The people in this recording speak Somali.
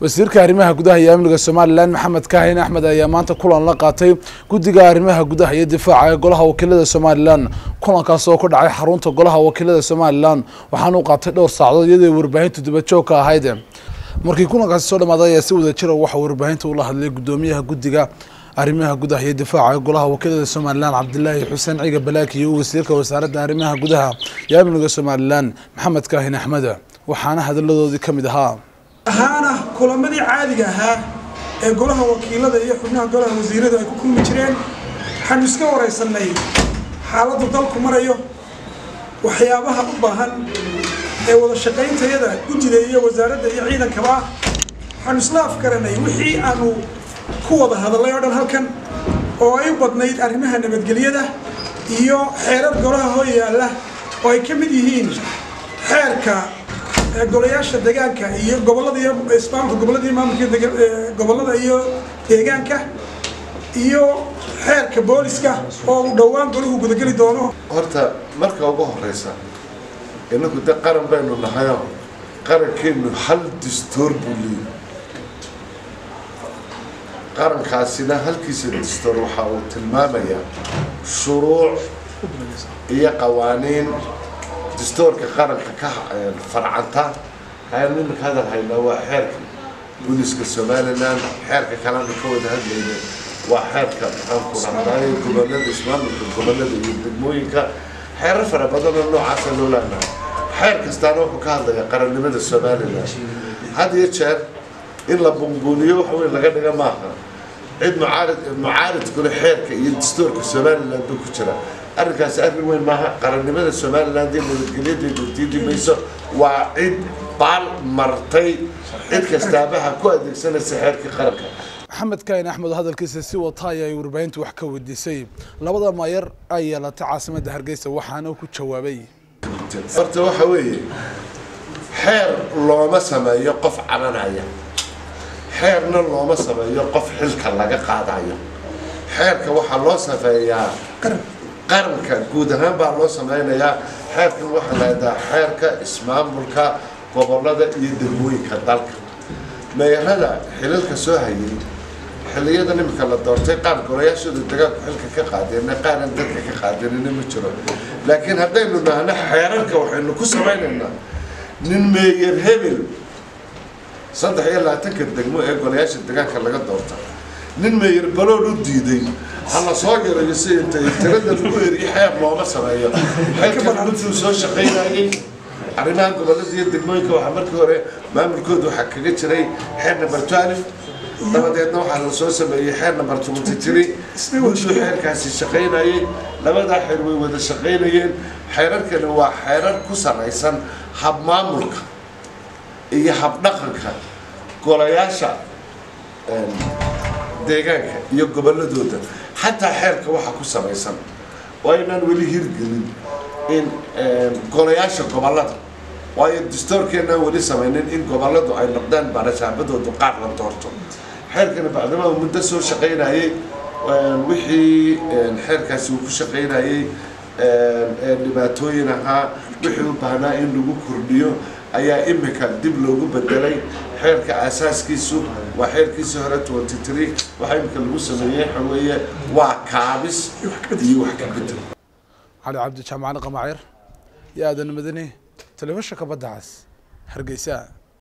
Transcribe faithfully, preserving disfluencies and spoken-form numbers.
wasiirka arrimaha gudaha iyo amniga Soomaaliland Maxamed Kaahin Axmed ayaa maanta kulan la qaatay guddiga arrimaha gudaha iyo difaaca ee golaha wakiilada Soomaaliland kulankaas oo ku dhacay xarunta golaha wakiilada Soomaaliland waxaana uu qaatay dhowr saacadood iyadoo warbaahintu dibadjoog ka ahayd markii kulankaas soo dhamaaday ayaa si wada jir ah waxa warbaahintu u la hadlay gudoomiyaha guddiga arrimaha gudaha iyo difaaca ee golaha wakiilada Soomaaliland Cabdullaahi Xuseen Ciga Balaaki iyo wasiirka wasaaradda arrimaha gudaha iyo amniga Soomaaliland Maxamed Kaahin Axmed waxaana hadaladoodii kamid ahaa ahaana kulamadii caadiga ahaa ee golaha wakiilada iyo xubnaha golaha wasiirada ay ku kulmi jireen waxaan iska wareysanay xaaladda dalku marayo waxyaabaha u baahan ee wada shaqaynteeda guddiga iyo wasaaradda iyo ciidankaba waxaan isla afkaranay wixii aanu ku wada hadalay oo dhan halkan oo ay badnayd arrimaha nabadgelyada iyo xeerar golaha hoo yaala oo ay ka mid yihiin xeerka golayaasha deegaanka iyo gobolada iyo ismaamulka gobolada iyo maamulka gobolada iyo deegaanka iyo xeerka booliska oo uu dhawaan golahu guda gali doono horta marka ugu horeysa inagu da qaran baynu nahayo qarankeenu hal dastuur buu leeyahay qarankaasina halkiisa dastuur waxa uu tilmaamayaa shuruuc iyo qawaaniin dastuurka qaranka ka farcanta hay'ad ka hadal hayna waa xeerka booliska Soomaaliland xeerka kalena ka wada hadlayna waa xeerka qaranka raadaya gobolada ismaamulka gobolada iyo degmooyinka xeerar fara badan oo noocaas loo leeyahay xeer kastaana wuxuu ka hadlayaa qarannimada Soomaaliland had iyo jeer in la bunbuuniyo wax weyn laga dhiga maaha cid mucaarid mucaarid kule xeerka iyo dastuurka Soomaaliland ku jira arrinkaas arrin weyn maaha qarannimada Soomaaliland iyo nabadgelyada diidmayso waa cid baal martay cid kastaabaha ku adeegsanaysa xeerka qaranka Maxamed Kaahin Axmed hadalkiisa si wataay ay warbaahintu wax ka weydiisay labada maayar ay yeelatay caasimadda Hargeysa waxaana ku jawaabay horta waxa weeye xeer looma sameeyo qof cabanaya xeerna looma sameeyo qof xilka laga qaadayo xeerka waxa loo sameeyaa qaranka guud ahaan baa loo sameeyaa xeerkan waxa la yiraahdaa xeerka ismaamulka gobolada iyo degmooyinka dalka meeyarada xilalka soo hayay xilliyada nimka la doortay qaar golayaashooda deegaanka xilka ka qaadeen qaaran dadka ka qaadeen ma jiro laakiin haddaynu nahna xeerarka waxaynu ku sameynaynaa nin meeyar hebel saddex iyo labaatan ka degmo ee golayaasha deegaanka laga doortay nin meeyar balood u diiday hala soo garayo si inta tirada lagu eeriyo xeer looma sameeyo xeerka intuu soo shaqeynayay arrimaha gobolada iyo degmooyinka waxa markii hore maamulkoodu waxa kaga jiray xeer number twelve dabadeedna waxa la soo sameeyay xeer number twenty-three wuxuu xeerkaasi shaqeynayay labada xeer way wada shaqeynayeen xeerarkani waa xeerar ku salaysan hab maamulka iyo hab dhaqanka golayaasha deegaanka iyo goboladooda hatta xeerka waxa ku samaysan oo inaan wali hirgelin in golayaasha gobolada waayo dastuurkeena wali sameeyeen in goboladu ay noqdaan baarashaabadooda qaar la doorto xeerkana bacdama muddo soo shaqeynayay wixii xeerkaasi uu ku shaqeynayay dhibaatooyin ahaa wixii u baahnaa in lagu kordhiyo ayaa imika dib loogu bedelay xeerka asaaskiisu waa xeerkiisa hore twenty-three waxa imika lagu sameeyay xaweeye waa kaabis iyo wax ka bedel علي عبد الجامع قماعير يا ادن مدني تلفزيون كبدعس هرقيسا